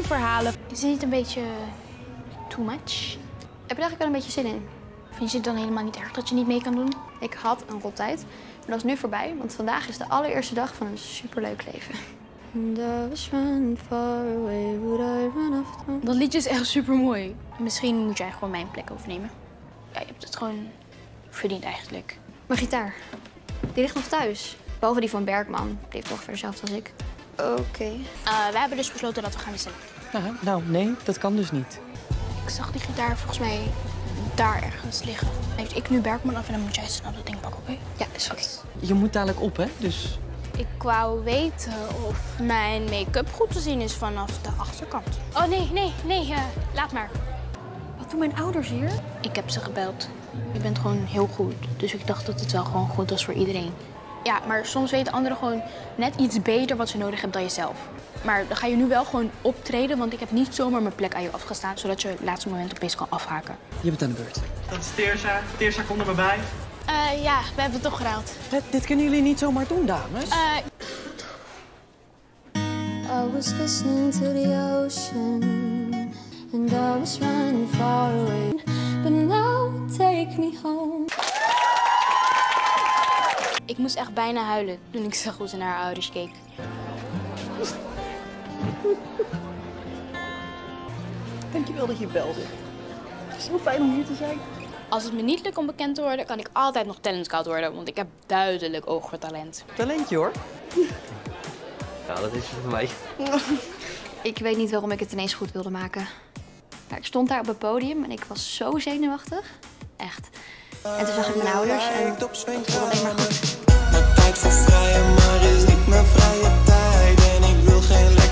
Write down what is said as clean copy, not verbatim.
verhalen. Is dit niet een beetje too much? Heb je er eigenlijk wel een beetje zin in? Vind je het dan helemaal niet erg dat je niet mee kan doen? Ik had een rottijd, maar dat is nu voorbij, want vandaag is de allereerste dag van een superleuk leven. Dat liedje is echt super mooi. Misschien moet jij gewoon mijn plek overnemen. Ja, je hebt het gewoon verdiend eigenlijk. Mijn gitaar, die ligt nog thuis. Behalve die van Bergman, die heeft ongeveer hetzelfde als ik. Oké. We hebben dus besloten dat we gaan wisselen. Nou, nee, dat kan dus niet. Ik zag die gitaar volgens mij daar ergens liggen. Heeft ik nu Bergman af en dan moet jij snel dat ding pakken, oké? Ja, is goed. Je moet dadelijk op, hè? Dus... Ik wou weten of mijn make-up goed te zien is vanaf de achterkant. Oh, nee, laat maar. Wat doen mijn ouders hier? Ik heb ze gebeld. Je bent gewoon heel goed, dus ik dacht dat het wel gewoon goed was voor iedereen. Ja, maar soms weten anderen gewoon net iets beter wat ze nodig hebben dan jezelf. Maar dan ga je nu wel gewoon optreden, want ik heb niet zomaar mijn plek aan je afgestaan, zodat je op het laatste moment opeens kan afhaken. Je bent aan de beurt. Dat is Teersa. Teersa, kom er maar bij. Ja, we hebben het toch geruild. Dit kunnen jullie niet zomaar doen, dames. I was listening to the ocean and I was running far away, but now take me home. Ik moest echt bijna huilen toen ik zag hoe ze naar haar ouders keek. Dankjewel dat je belde. Het is zo fijn om hier te zijn. Als het me niet lukt om bekend te worden, kan ik altijd nog talent scout worden, want ik heb duidelijk oog voor talent. Talentje, hoor. Ja, dat is voor mij. Ik weet niet waarom ik het ineens goed wilde maken. Maar ik stond daar op het podium en ik was zo zenuwachtig. Echt. En toen zag ik mijn ouders en het was alleen maar goed. Tijd voor vrije, maar is niet mijn vrije tijd. En ik wil geen